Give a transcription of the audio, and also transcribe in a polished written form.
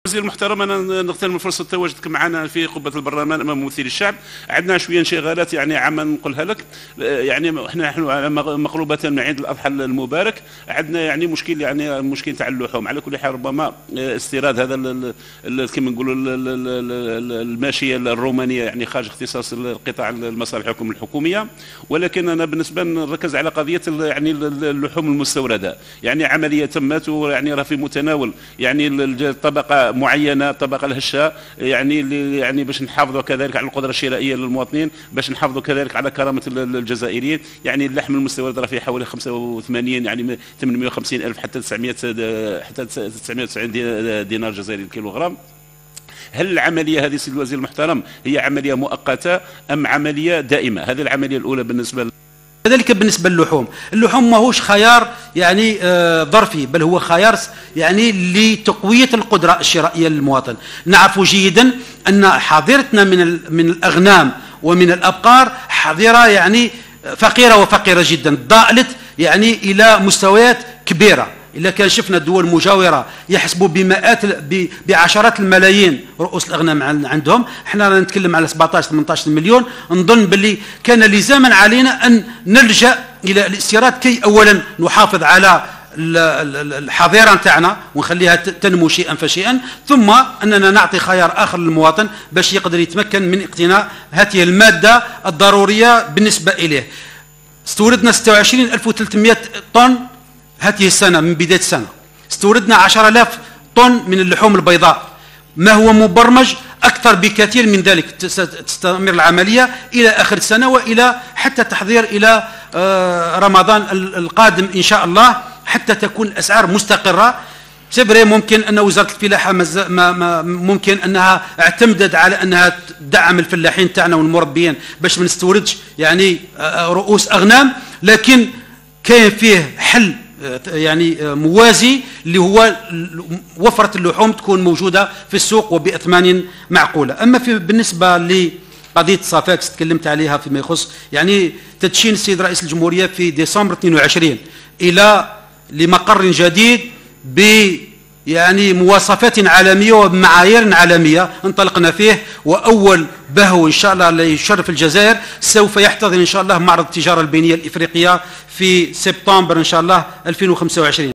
وزير المحترم، انا نغتنم فرصه تواجدك معنا في قبه البرلمان امام ممثلي الشعب. عندنا شويه انشغالات يعني عامه نقولها لك. يعني احنا على مقربه من عيد الاضحى المبارك، عندنا يعني مشكل، يعني مشكل تاع اللحوم. على كل حال ربما استيراد هذا كما نقولوا الماشيه الرومانيه يعني خارج اختصاص القطاع المصالح الحكوميه، ولكن انا بالنسبه نركز على قضيه يعني اللحوم المستورده. يعني عمليه تمت ويعني راه في متناول يعني الطبقه معينه، الطبقه الهشه، يعني باش نحافظوا كذلك على القدره الشرائيه للمواطنين، باش نحافظوا كذلك على كرامه الجزائريين. يعني اللحم المستورد راه في حوالي 85 يعني 850 الف حتى 990 دينار جزائري الكيلوغرام. هل العمليه هذه سيد الوزير المحترم هي عمليه مؤقته ام عمليه دائمه؟ هذه العمليه الاولى بالنسبه. كذلك بالنسبة للحوم، اللحوم ماهوش خيار يعني ظرفي، بل هو خيار يعني لتقوية القدرة الشرائية للمواطن. نعرف جيدا أن حظيرتنا من الأغنام ومن الأبقار حظيرة يعني فقيرة وفقيرة جدا، ضالت يعني إلى مستويات كبيرة. إلا كان شفنا الدول المجاورة يحسبوا بعشرات الملايين رؤوس الأغنام عندهم، احنا نتكلم على 17-18 مليون. نظن باللي كان لزاما علينا أن نلجأ إلى الاستيراد كي أولا نحافظ على الحظيرة نتاعنا ونخليها تنمو شيئا فشيئا، ثم أننا نعطي خيار آخر للمواطن باش يقدر يتمكن من اقتناء هذه المادة الضرورية بالنسبة إليه. استوردنا 26300 طن هذه السنة، من بداية السنة استوردنا 10,000 طن من اللحوم البيضاء، ما هو مبرمج أكثر بكثير من ذلك. تستمر العملية إلى آخر السنة وإلى حتى تحضير إلى رمضان القادم إن شاء الله، حتى تكون الأسعار مستقرة. سبري ممكن أن وزارة الفلاحة ممكن أنها اعتمدت على أنها تدعم الفلاحين تاعنا والمربيين باش ما نستوردش يعني رؤوس أغنام، لكن كاين فيه حل يعني موازي اللي هو وفرة اللحوم تكون موجودة في السوق وبأثمان معقولة. أما بالنسبة لقضية صافاكس تكلمت عليها فيما يخص يعني تدشين السيد رئيس الجمهورية في ديسمبر 22 إلى لمقر جديد يعني مواصفات عالمية وبمعايير عالمية انطلقنا فيه، وأول بهو إن شاء الله اللي يشرف الجزائر سوف يحتضن إن شاء الله معرض التجارة البينية الإفريقية في سبتمبر إن شاء الله 2025.